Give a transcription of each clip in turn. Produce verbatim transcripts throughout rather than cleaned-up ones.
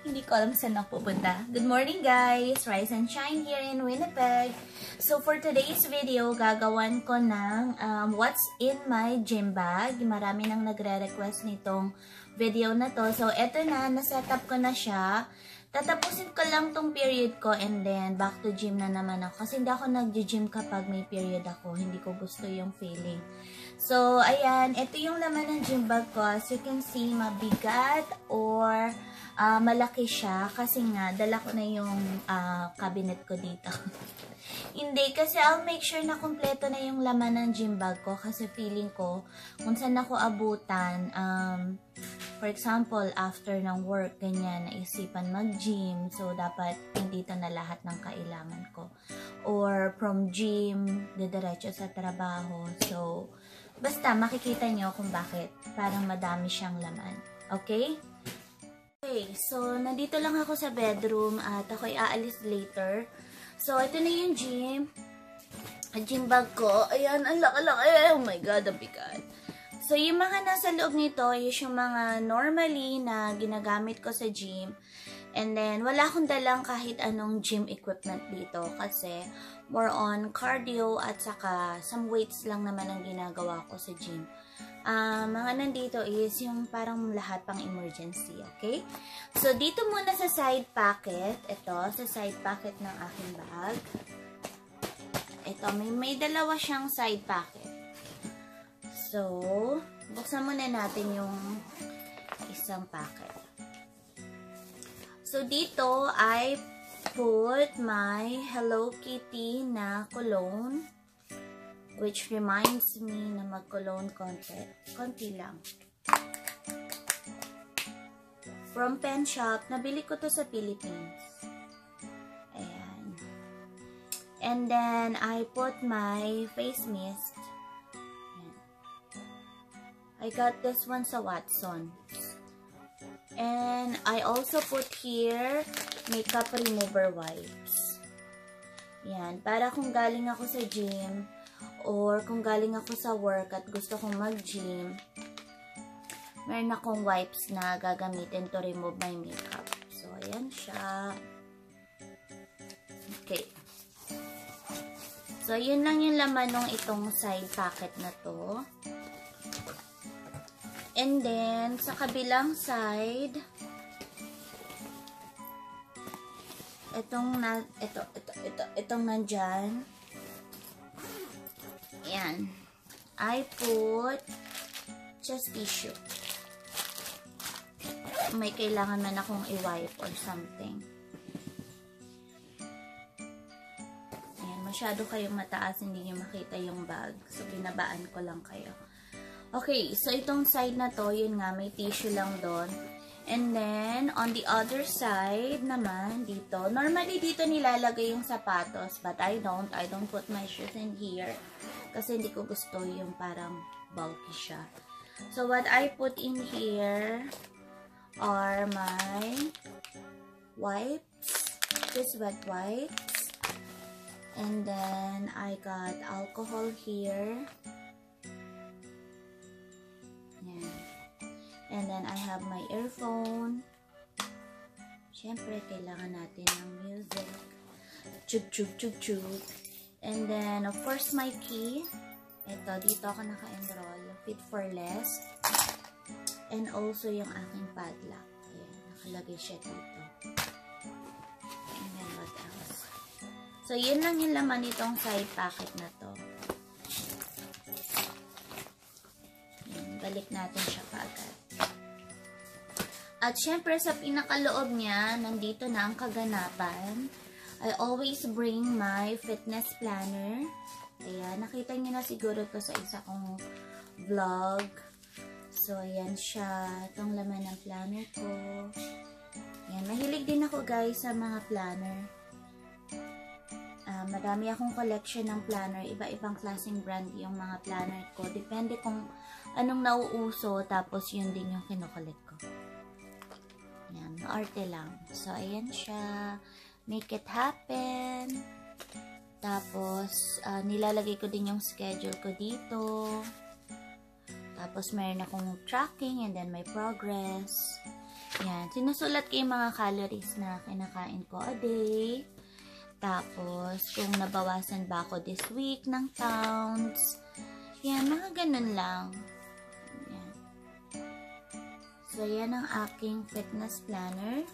Hindi ko alam saan ako pupunta. Good morning guys! Rise and shine here in Winnipeg. So for today's video, gagawan ko ng um, what's in my gym bag. Marami nang nagre-request nitong video na to. So eto na, nasetup ko na siya. Tatapusin ko lang tong period ko and then back to gym na naman ako. Kasi hindi ako nag-gym kapag may period ako. Hindi ko gusto yung feeling. So, ayan. Ito yung laman ng gym bag ko. As you can see, mabigat or uh, malaki siya. Kasi nga, dala ko na yung uh, cabinet ko dito. Hindi, kasi I'll make sure na kompleto na yung laman ng gym bag ko. Kasi feeling ko, kung saan ako abutan, um, for example, after ng work, ganyan, naisipan mag-gym. So, dapat nandito na lahat ng kailangan ko. Or from gym, didiretso sa trabaho. So, basta makikita nyo kung bakit parang madami siyang laman. Okay? Okay, so nandito lang ako sa bedroom at ako'y aalis later. So, ito na yung gym. Gym bag ko. Ayan, ang laki-laki. Oh my God, ang bigat. So, yung mga nasa loob nito is yung mga normally na ginagamit ko sa gym. And then, wala akong dalang kahit anong gym equipment dito kasi more on cardio at saka some weights lang naman ang ginagawa ko sa gym. Uh, mga nandito is yung parang lahat pang emergency, okay? So, dito muna sa side pocket. Ito, sa side pocket ng aking bag. Ito, may, may dalawa siyang side pocket. So, buksan muna natin yung isang pocket. So, dito, I put my Hello Kitty na cologne, which reminds me na mag-cologne konti. Konti lang. From Pen Shop, nabili ko to sa Philippines. Ayan. And then, I put my face mist. Ayan. I got this one sa Watsons. And I also put here makeup remover wipes. Yan. Para kung galing ako sa gym or kung galing ako sa work at gusto kong mag-gym, meron akong wipes na gagamitin to remove my makeup. So, ayan siya. Okay. So, yun lang yung laman ng itong side pocket na to. And then, sa kabilang side, itong na, ito, ito, ito, itong nandyan. Ayan. I put just tissue. May kailangan man akong i-wipe or something. Ayan, masyado kayong mataas, hindi nyo makita yung bag. So, binabaan ko lang kayo. Okay, so itong side na to, yun nga, may tissue lang doon. And then, on the other side naman, dito, normally dito nilalagay yung sapatos, but I don't. I don't put my shoes in here. Kasi hindi ko gusto yung parang bulky siya. So, what I put in here are my wipes. Just wet wipes. And then, I got alcohol here. And then, I have my earphone. Siyempre, kailangan natin ng music. Chug, chug, chug, chug. And then, of course, my key. Ito, dito ako naka-enroll. Fit for less. And also, yung aking padlock. Ayan, nakalagay siya dito. And then, what else? So, yun lang yung laman nitong side pocket na to. Ayan, balik natin siya kaagad. At syempre, sa pinakaloob niya, nandito na ang kaganapan. I always bring my fitness planner. Ayan, nakita niyo na siguro to sa isa kong vlog. So, ayan siya. Itong laman ng planner ko. Ayan, mahilig din ako guys sa mga planner. Uh, madami akong collection ng planner. Iba-ibang klaseng brand yung mga planner ko. Depende kung anong nauuso, tapos yun din yung kinokollect ko. Ayan, maarte lang. So, ayan siya. Make it happen. Tapos, uh, nilalagay ko din yung schedule ko dito. Tapos, meron akong tracking and then my progress. Yan. Sinusulat ko yung mga calories na kinakain ko a day. Tapos, kung nabawasan ba ako this week ng pounds. Yan, mga ganun lang. Yan. So, yan ang aking fitness planner.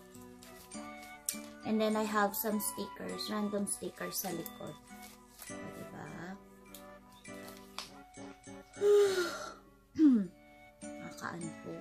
And then, I have some stickers, random stickers sa likod. So, diba? Nakaanpo.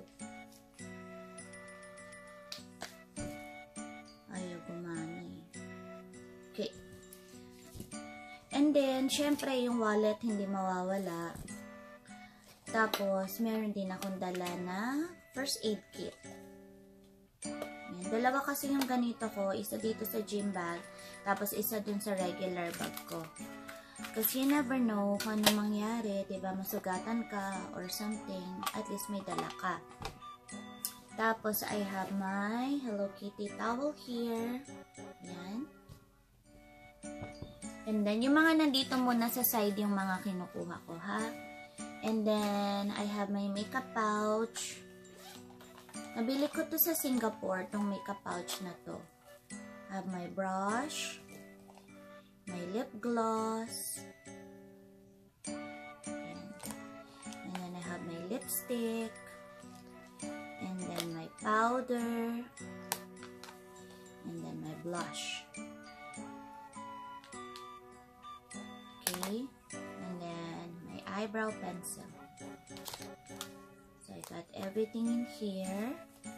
Ayaw gumana eh. Okay. And then, syempre, yung wallet hindi mawawala. Tapos, meron din akong dala na first aid kit. Yan. Dalawa kasi yung ganito ko. Isa dito sa gym bag. Tapos, isa dun sa regular bag ko. Kasi you never know kung ano mangyari. Diba? Masugatan ka or something. At least may dala ka. Tapos, I have my Hello Kitty towel here. Yan. And then, yung mga nandito muna sa side yung mga kinukuha ko, ha? And then, I have my makeup pouch. Nabili ko to sa Singapore, tong makeup pouch na to. I have my brush, my lip gloss, and, and then I have my lipstick, and then my powder, and then my blush. Okay, and then my eyebrow pencil. So I got everything in here.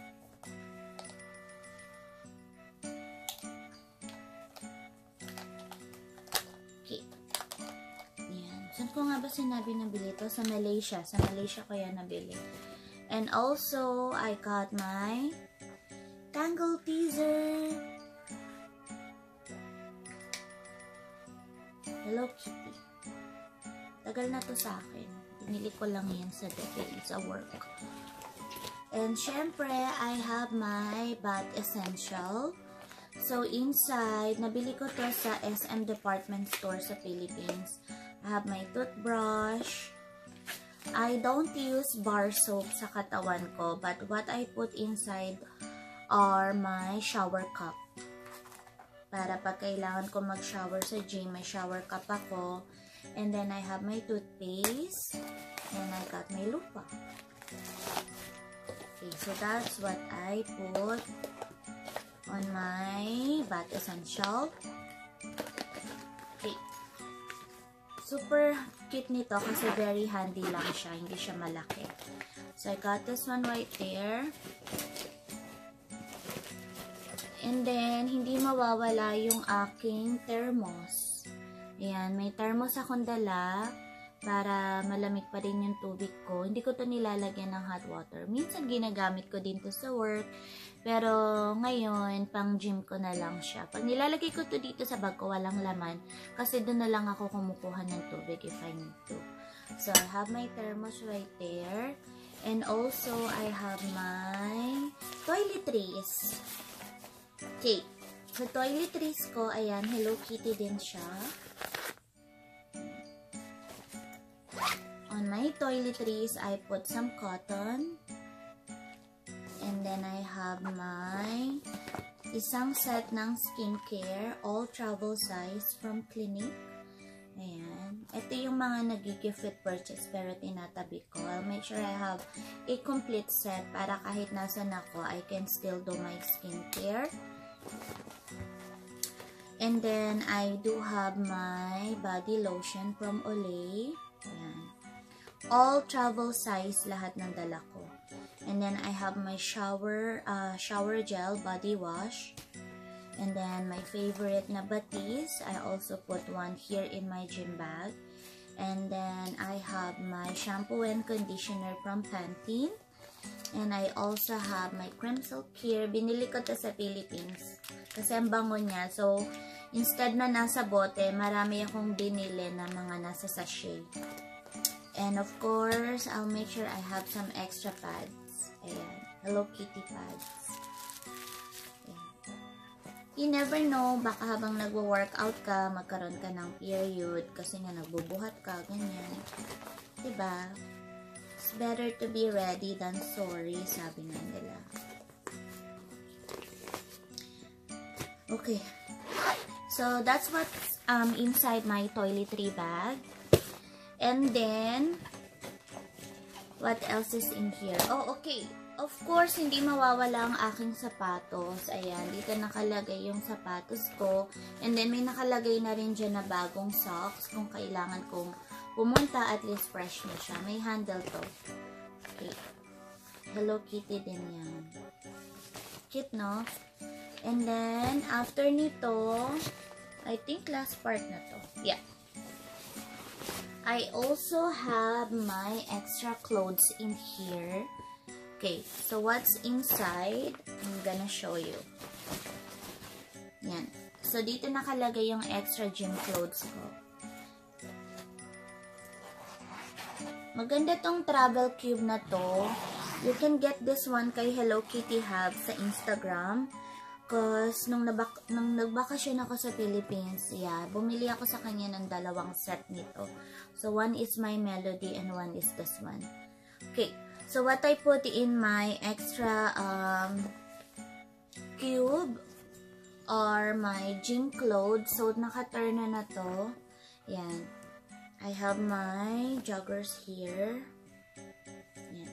Okay. Yan. Saan ko nga ba sinabi nabili ito? Sa Malaysia. Sa Malaysia ko yan nabili. And also, I got my Tangle Teaser. Hello Kitty. Tagal na to sa akin. Pinili ko lang yan sa debate, sa work. And syempre, I have my bath essential. So, inside, nabili ko to sa S M Department Store sa Philippines. I have my toothbrush. I don't use bar soap sa katawan ko, but what I put inside are my shower cup. Para pag kailangan ko mag-shower sa gym, may shower cup ako. And then, I have my toothpaste. And I got my lupa. Okay, so that's what I put on my bath essential. Okay. Super cute nito kasi very handy lang siya. Hindi siya malaki. So, I got this one right there. And then, hindi mawawala yung aking thermos. Ayan, may thermos akong dala para malamig pa rin yung tubig ko. Hindi ko to nilalagyan ng hot water. Minsan ginagamit ko din to sa work. Pero ngayon, pang gym ko na lang siya. Pag nilalagay ko to dito sa bag ko, walang laman. Kasi doon na lang ako kumukuha ng tubig if I need to. So, I have my thermos right there. And also, I have my toiletries. Okay. Sa toiletries ko, ayan, Hello Kitty din siya. On my toiletries, I put some cotton. And then I have my isang set ng skincare, all travel size from Clinique. Ayan. Ito yung mga nag-gift with purchase pero tinatabi ko. I'll make sure I have a complete set para kahit nasan ako, I can still do my skincare. And then, I do have my body lotion from Olay. Ayan. All travel size lahat ng dala ko. And then, I have my shower uh, shower gel body wash. And then, my favorite na batis. I also put one here in my gym bag. And then, I have my shampoo and conditioner from Pantene. And I also have my Cream Silk here. Binili ko to sa Philippines. Kasi ang bango niya. So, instead na nasa bote, marami akong binili na mga nasa sachet. And of course, I'll make sure I have some extra pads. Ayan. Hello Kitty pads. Ayan. You never know, baka habang nagwo-workout ka, magkaroon ka ng period. Kasi nga nagbubuhat ka, ganyan. Diba? It's better to be ready than sorry, sabi nga nila. Okay. So, that's what's um, inside my toiletry bag. And then, what else is in here? Oh, okay. Of course, hindi mawawala ang aking sapatos. Ayan, dito nakalagay yung sapatos ko. And then, may nakalagay na rin dyan na bagong socks kung kailangan kong pumunta, at least fresh na siya. May handle to. Okay. Hello Kitty din yan. Cute, no? And then, after nito, I think last part na to. Yeah. I also have my extra clothes in here. Okay, so what's inside? I'm gonna show you. Yan. So, dito nakalagay yung extra gym clothes ko. Maganda tong travel cube na to. You can get this one kay Hello Kitty Hub sa Instagram. Cause, nung, nabak nung nagbakasyon ako sa Philippines, yeah, bumili ako sa kanya ng dalawang set nito. So, one is my Melody and one is this one. Okay. So, what I put in my extra um, cube are my gym clothes. So, naka-turn na na to. Yan. I have my joggers here. Yan.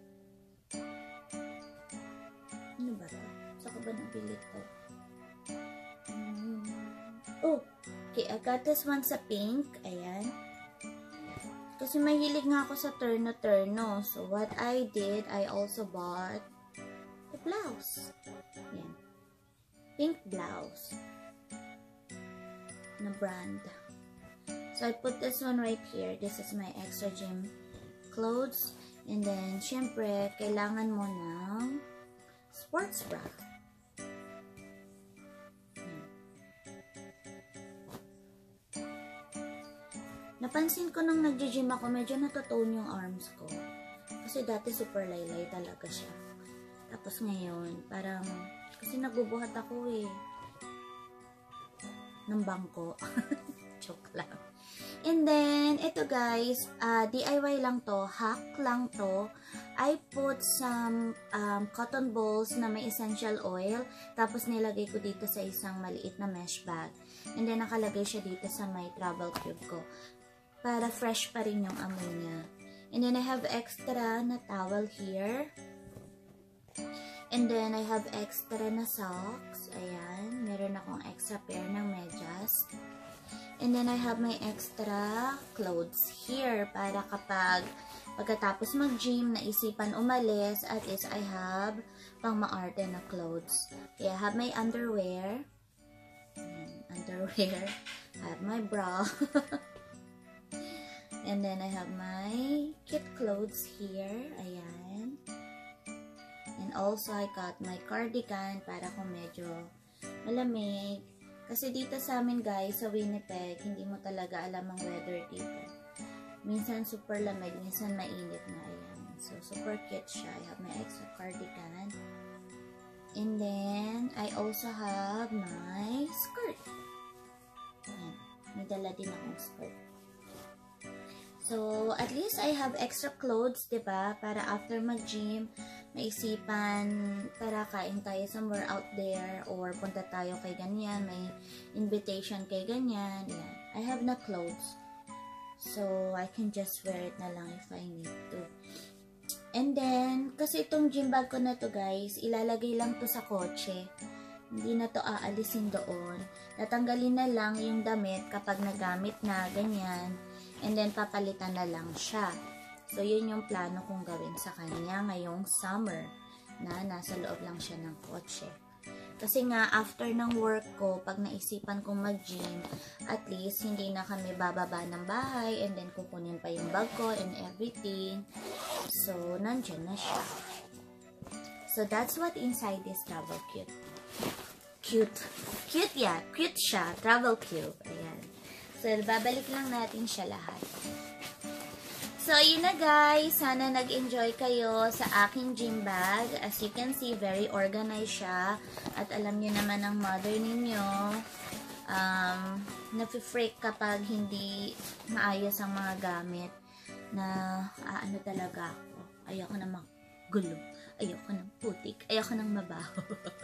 Ano ba ito? Saka ba nabili to? Um, oh! Okay, I got this one sa pink. Ayan. Kasi mahilig nga ako sa turno-turno. So, what I did, I also bought the blouse. Yan. Pink blouse. Na brand. So, I put this one right here. This is my extra gym clothes. And then, syempre, kailangan mo ng sports bra. Napansin ko nung nag-gym ako, medyo natotone yung arms ko. Kasi dati super laylay talaga siya. Tapos ngayon, parang, kasi nagbubuhat ako eh. Ng bangko. Joke lang. And then, ito guys, uh, D I Y lang to, hack lang to. I put some um, cotton balls na may essential oil. Tapos nilagay ko dito sa isang maliit na mesh bag. And then, nakalagay siya dito sa my travel cube ko. Para fresh pa rin yung amoy niya. And then, I have extra na towel here. And then, I have extra na socks. Ayan. Meron akong extra pair ng medyas. And then, I have my extra clothes here. Para kapag pagkatapos mag-gym, naisipan umalis, at least I have pang maarte na clothes. Okay, I have my underwear. Ayan, underwear. I have my bra. And then, I have my kid clothes here. Ayan. And also, I got my cardigan para kung medyo malamig. Kasi dito sa amin, guys, sa Winnipeg, hindi mo talaga alam ang weather dito. Minsan super lamig, minsan mainit na. Ayan. So, super cute siya. I have my extra cardigan. And then, I also have my skirt. Ayan. May dala din akong skirt. So, at least I have extra clothes, diba? Para after mag-gym, maisipan, tara, kain tayo somewhere out there, or punta tayo kay ganyan, may invitation kay ganyan. Yan. I have na clothes. So, I can just wear it na lang if I need to. And then, kasi itong gym bag ko na to, guys, ilalagay lang to sa kotse. Hindi na to aalisin doon. Tatanggalin na lang yung damit kapag nagamit na, ganyan. And then, papalitan na lang siya. So, yun yung plano kong gawin sa kanya ngayong summer na nasa loob lang siya ng kotse. Kasi nga, after ng work ko, pag naisipan kong mag-gym, at least, hindi na kami bababa ng bahay and then kukunin pa yung bag ko and everything. So, nandyan na siya. So, that's what inside this travel cube. Cute. Cute, yeah. Cute siya. Travel cube. Ayan. So, babalik lang natin siya lahat. So, yun na guys. Sana nag-enjoy kayo sa aking gym bag. As you can see, very organized siya. At alam nyo naman ang mother ninyo, um, nafe-freak kapag hindi maayos ang mga gamit na ah, ano talaga ako. Ayoko na magulo. Ayoko ng putik. Ayoko ng mabaho.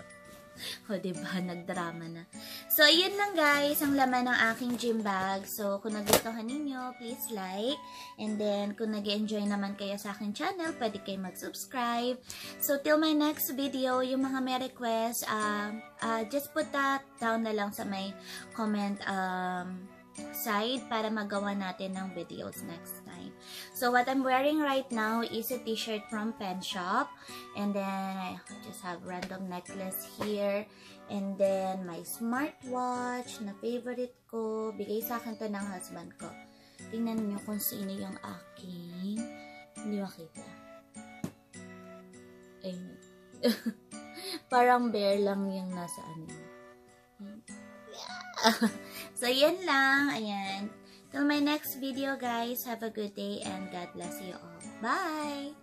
O, diba? Nagdrama na. So, ayun lang guys, ang laman ng aking gym bag. So, kung nagustuhan ninyo, please like. And then, kung nag-enjoy naman kayo sa aking channel, pwede kayo mag-subscribe. So, till my next video, yung mga may request, uh, uh, just put that down na lang sa may comment um, side para magawa natin ng videos next time. So, what I'm wearing right now is a t-shirt from Pen Shop. And then, I just have random necklace here. And then, my smartwatch na favorite ko. Bigay sa akin to ng husband ko. Tingnan niyo kung sino yung aking. Hindi makita. Ayun. Parang bear lang yung nasa ano. So, yan lang. Ayan. Till my next video, guys. Have a good day and God bless you all. Bye!